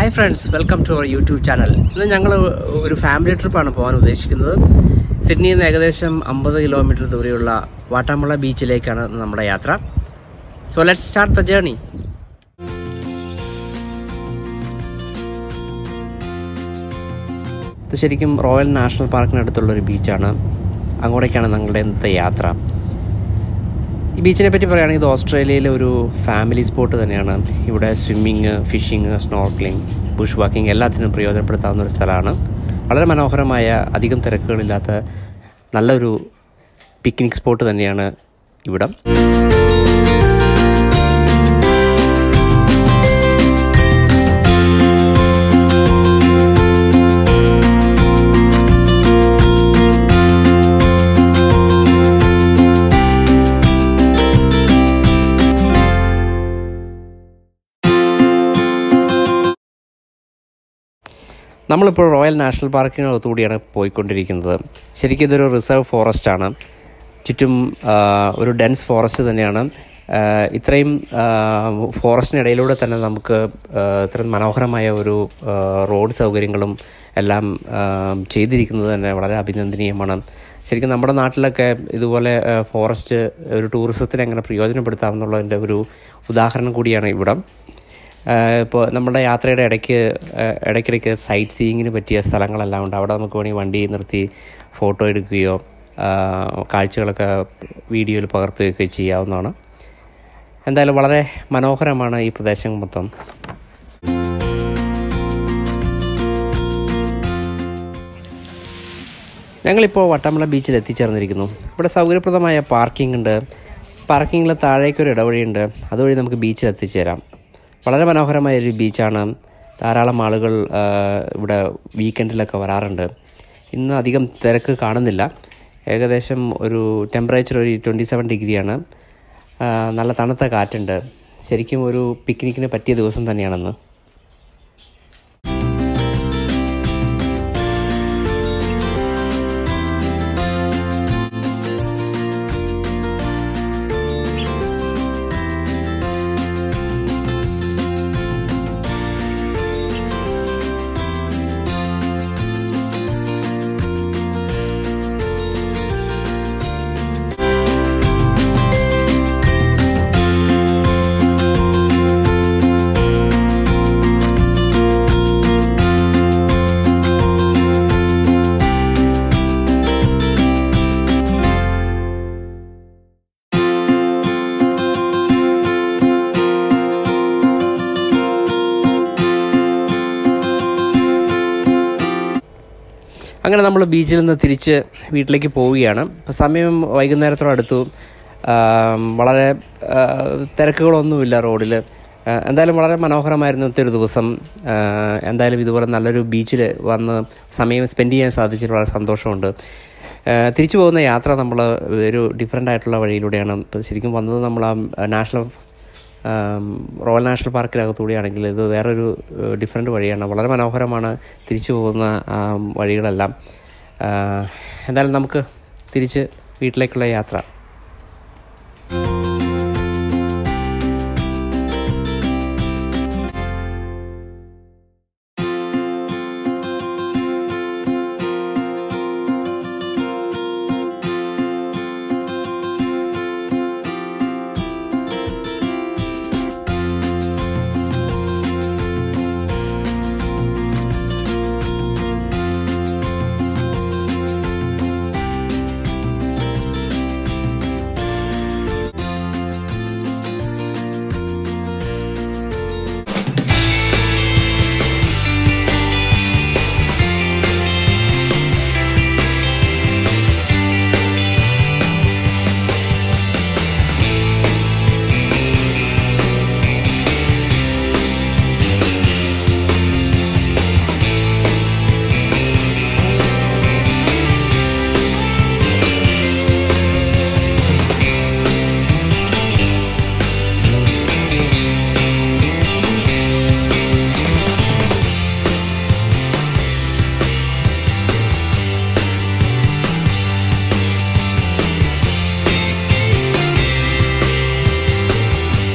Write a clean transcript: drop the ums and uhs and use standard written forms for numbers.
Hi friends, welcome to our YouTube channel. ഇന്ന് ഞങ്ങൾ ഒരു ഫാമിലി ട്രിപ്പാണ് പോകാൻ ഉദ്ദേശിക്കുന്നത്. സിഡ്നിയിൽ നിന്ന് ഏകദേശം 50 കിലോമീറ്റർ ദൂരെയുള്ള വാട്ടാമുള്ള ബീച്ചിലേക്കാണ് നമ്മുടെ യാത്ര. So let's start the journey. ഇത് ശരിക്കും റോയൽ നാഷണൽ പാർക്കിനടുത്തുള്ളൊരു ബീച്ചാണ്. അങ്ങോട്ടേക്കാണ് ഞങ്ങളുടെ ഇന്നത്തെ യാത്ര. ഈ ബീച്ചിനെ പറ്റി പറയുകയാണെങ്കിൽ ഇത് ഓസ്ട്രേലിയയിലെ ഒരു ഫാമിലി സ്പോട്ട് തന്നെയാണ്. ഇവിടെ swimming, fishing, snorkelling, bush walking എല്ലാത്തിനും പ്രയോജനപ്പെടുത്താവുന്ന ഒരു സ്ഥലമാണ്. വളരെ മനോഹരമായ, അധികം തിരക്കുകളില്ലാത്ത നല്ലൊരു പിക്നിക് സ്പോട്ട് തന്നെയാണ് ഇവിടം. നമ്മളിപ്പോൾ റോയൽ നാഷണൽ പാർക്കിനകത്തുകൂടിയാണ് പോയിക്കൊണ്ടിരിക്കുന്നത്. ശരിക്കും ഇതൊരു റിസർവ് ഫോറസ്റ്റാണ്. ചുറ്റും ഒരു ഡെൻസ് ഫോറസ്റ്റ് തന്നെയാണ്. ഇത്രയും ഫോറസ്റ്റിനിടയിലൂടെ തന്നെ നമുക്ക് ഇത്രയും മനോഹരമായ ഒരു റോഡ് സൗകര്യങ്ങളും എല്ലാം ചെയ്തിരിക്കുന്നത് തന്നെ വളരെ അഭിനന്ദനീയമാണ്. ശരിക്കും നമ്മുടെ നാട്ടിലൊക്കെ ഇതുപോലെ ഫോറസ്റ്റ് ഒരു ടൂറിസത്തിന് എങ്ങനെ പ്രയോജനപ്പെടുത്താമെന്നുള്ളതിൻ്റെ ഒരു ഉദാഹരണം കൂടിയാണ് ഇവിടം. ഇപ്പോൾ നമ്മുടെ യാത്രയുടെ ഇടയ്ക്കിടയ്ക്ക് സൈറ്റ് സീയിങ്ങിന് പറ്റിയ സ്ഥലങ്ങളെല്ലാം ഉണ്ട്. അവിടെ നമുക്ക് വേണമെങ്കിൽ വണ്ടി നിർത്തി ഫോട്ടോ എടുക്കുകയോ കാഴ്ചകളൊക്കെ വീഡിയോയിൽ പകർത്തുകയൊക്കെ ചെയ്യാവുന്നതാണ്. എന്തായാലും വളരെ മനോഹരമാണ് ഈ പ്രദേശം മൊത്തം. ഞങ്ങളിപ്പോൾ വട്ടാമുള്ള ബീച്ചിൽ എത്തിച്ചേർന്നിരിക്കുന്നു. ഇവിടെ സൗകര്യപ്രദമായ പാർക്കിംഗ് ഉണ്ട്. പാർക്കിങ്ങിൽ താഴേക്കൊരു ഇടവഴിയുണ്ട്. അതുവഴി നമുക്ക് ബീച്ചിൽ എത്തിച്ചേരാം. വളരെ മനോഹരമായൊരു ബീച്ചാണ്. ധാരാളം ആളുകൾ ഇവിടെ വീക്കെൻഡിലൊക്കെ വരാറുണ്ട്. ഇന്ന് അധികം തിരക്ക് കാണുന്നില്ല. ഏകദേശം ഒരു ടെമ്പറേച്ചർ ഒരു 27 ഡിഗ്രിയാണ്. നല്ല തണുത്ത കാറ്റുണ്ട്. ശരിക്കും ഒരു പിക്നിക്കിന് പറ്റിയ ദിവസം തന്നെയാണെന്ന്. അങ്ങനെ നമ്മൾ ബീച്ചിൽ നിന്ന് തിരിച്ച് വീട്ടിലേക്ക് പോവുകയാണ്. ഇപ്പോൾ സമയം വൈകുന്നേരത്തോടടുത്തു. വളരെ തിരക്കുകളൊന്നുമില്ല റോഡിൽ. എന്തായാലും വളരെ മനോഹരമായിരുന്നു ഇന്നത്തെ ഒരു ദിവസം. എന്തായാലും ഇതുപോലെ നല്ലൊരു ബീച്ചിൽ വന്ന് സമയം സ്പെൻഡ് ചെയ്യാൻ സാധിച്ചതിൽ വളരെ സന്തോഷമുണ്ട്. തിരിച്ചു പോകുന്ന യാത്ര നമ്മൾ ഒരു ഡിഫറെൻ്റ് ആയിട്ടുള്ള വഴിയിലൂടെയാണ്. ഇപ്പോൾ ശരിക്കും വന്നത് നമ്മൾ റോയൽ നാഷണൽ പാർക്കിനകത്തുകൂടിയാണെങ്കിൽ ഇത് വേറൊരു ഡിഫറെൻ്റ് വഴിയാണ്. വളരെ മനോഹരമാണ് തിരിച്ചു പോകുന്ന വഴികളെല്ലാം. എന്തായാലും നമുക്ക് തിരിച്ച് വീട്ടിലേക്കുള്ള യാത്ര